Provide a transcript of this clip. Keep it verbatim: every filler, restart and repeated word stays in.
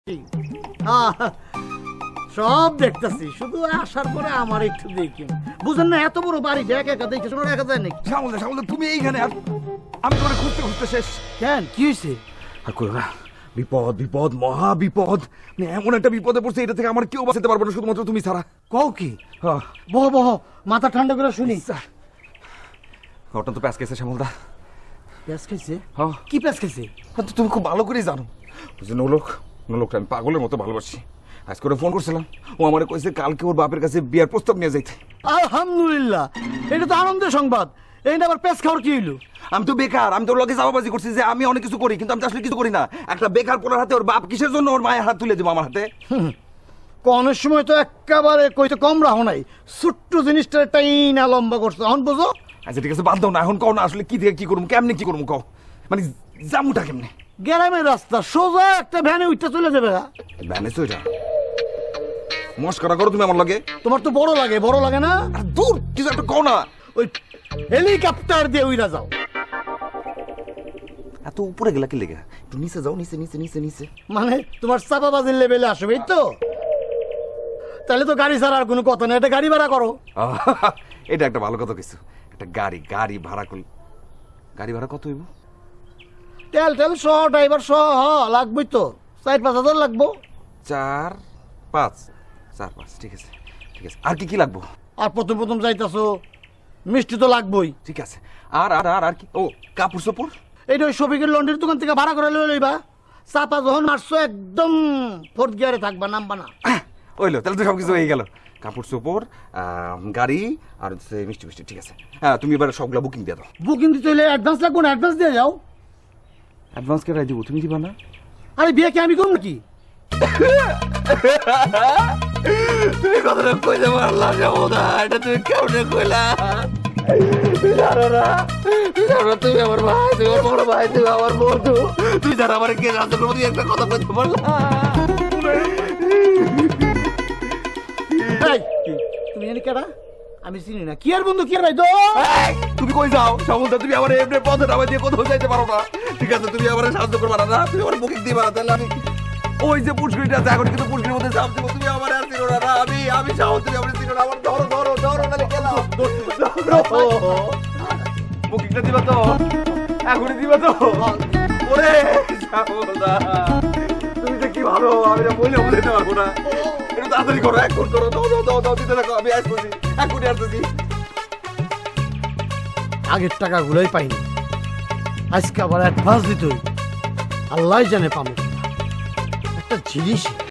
সব দেখতেছি, শুধু আসার পরে আমার একটু দেখি, বুঝেন না? এত বড় বাড়ি একা একা দেখে শোনো একা যায় নাকি? শ্যামল শ্যামল তুমি এইখানে, আর আমি তোমার খুঁজতে খুঁজতে শেষ। কেন, কি হয়েছে? আর করো না, বিপদ বিপদ মহা বিপদ, মানে এমন একটা বিপদে পড়ছে, এটা থেকে আমার কেউ বাঁচাতে পারবে না, শুধুমাত্র তুমি ছাড়া। কও কি? বহ বহ, মাথা ঠান্ডা করে শুনি। ঘটনা তো প্যাঁচ খেয়েছে শ্যামলদা। প্যাঁচ খাইছে? হ্যাঁ। কি প্যাঁচ খাইছে? তুমি খুব ভালো করেই জানো যে নলোক নলোকটা আমি পাগলের মতো ভালোবাসি। আজ করে ফোন করছিলাম, ও আমার কইছে কালকে ওর বাপের কাছে বিয়ার প্রস্তাব নিয়ে যাইতে। আলহামদুলিল্লাহ, এটা তো আনন্দের সংবাদ। এইটা আবার প্যাঁচ খাওয়ার কি হইলো? আমি তো বেকার, আমি তোর লগে চাপাবাজি করছি যে আমি অনেক কিছু করি, কিন্তু আমি আসলে কিছু করি না। একটা বেকার পোলার হাতে ওর বাপ কিসের জন্য ওর মায়ের হাত তুলে দেবো আমার হাতে? কোনের সময় তো একেবারে কইতে কম রাখো নাই, ছোট্ট জিনিসটা টাইনা লম্বা করছো, এখন বুঝো? আচ্ছা ঠিক আছে, বাদ দাও না, এখন কও না আসলে কি থেকে কি করবো, কেমনে কি করবো কও, মানে জামুটা কেমনে? গ্রামের রাস্তা, সোজা একটা ভ্যানে উঠতে চলে যাবে। ভ্যানে তো এটা মস্করা করো তুমি আমার লগে? তোমার তো বড় লাগে, বড় লাগে না? আর দূর, কিছু একটা কও না। ওই হেলিকপ্টার দিয়ে উইরা যাও। এত উপরে গেলা কি লেগে? একটু নিচে যাও, নিচে নিচে নিচে নিচে। মানে তোমার চাপাবাজির লেভেলে আসবে তো? তাহলে তো গাড়ি ছাড়া আর কোনো কথা না, এটা গাড়ি ভাড়া করো। এটা একটা ভালো কথা কিছু, একটা গাড়ি গাড়ি ভাড়া করল। গাড়ি ভাড়া কত হইব? তেল তেল সহ, ড্রাইভার সহ লাগবেই তো, চার পাঁচ হাজার লাগবো। চার পাঁচ চার পাঁচ ঠিক আছে ঠিক আছে। আর কি কি লাগবো? আর প্রথম প্রথম যাইতাছো, মিষ্টি তো লাগবেই। ঠিক আছে, আর আর আর আর কি? ও কাপড় চোপড়? এইটা ওই শফিকের লন্ড্রির দোকান থেকে ভাড়া করে লই লইবা। চাপা যখন মারছো একদম ফোর্থ গিয়ারে থাকবা, নামবা না। ওইলো, তাহলে তো সবকিছু হয়ে গেল। কাপড় চোপড়, গাড়ি আর হচ্ছে মিষ্টি মিষ্টি, ঠিক আছে। হ্যাঁ, তুমি এবার সবগুলা বুকিং দিয়ে দাও। বুকিং দিতে হলে অ্যাডভান্স লাগবো না? অ্যাডভান্স দিয়ে যাও। অ্যাডভান্স কে দিব? তুমি দিবা না? আরে বিয়ে কি আমি করবো নাকি? তুমি কথাটা কইতে পারলা না, এটা তুমি কেমনে কইলা? তুমি আমার ভাই, তুমি আমার বড় ভাই, তুমি আমার বন্ধু, তুই যারা আমার কে জানতে পারবো, তুই একটা কথা কইতে পারলা? তুমি জানি কেডা? আমি চিনি না। কি আর বন্ধু, কি আর ভাই? তুমি কই যাও সমুদ্র? তুমি আমার এমনি পথে নামা দিয়ে কোথাও যাইতে পারো না, ঠিক আছে? তুমি আমার সাহায্য করবা না, তুমি আমার বুকিং দিবা না, তাহলে আমি ওই যে পুষ্করিটা আছে এখন, কিন্তু পুষ্করির মধ্যে চাপ দেবো, তুমি আমার আর চিনো না। আমি আমি সাহস, তুমি আমার চিনো না। আমার ধরো ধরো ধরো, নাহলে গেলাম। বুকিংটা দিবা তো? এখনই দিবা তো? ওরে শ্যামলদা, তুমি তো কি ভালো, আমি না বলে বলতে পারবো না। একটু তাড়াতাড়ি করো, এক করো, দাও দাও দাও দাও, দিতে থাকো, আমি আসছি, এখনই আসতেছি। আগের টাকা গুলোই পাইনি, আজকে আবার অ্যাডভান্স দিতে হইব। আল্লাহ জানে পাবো একটা জিনিস।